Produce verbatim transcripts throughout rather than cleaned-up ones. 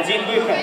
Один выход.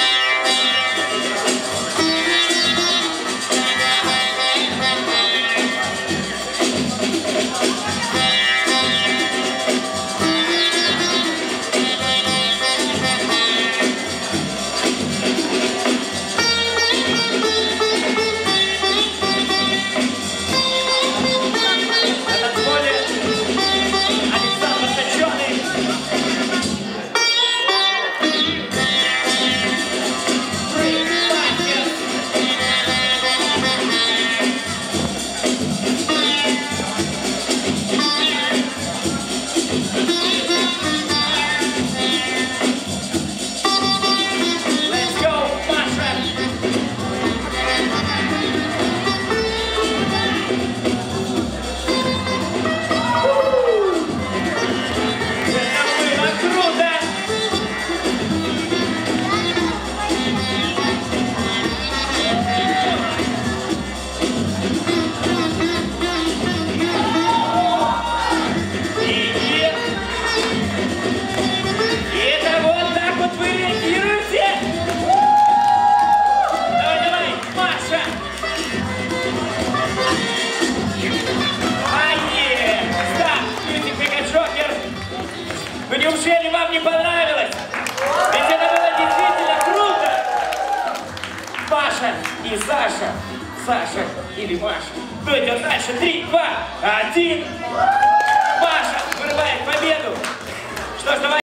Неужели вам не понравилось? Ведь это было действительно круто! Маша и Саша. Саша или Маша. Кто идет дальше? Три, два, один. Маша вырывает победу. Что ж, давай.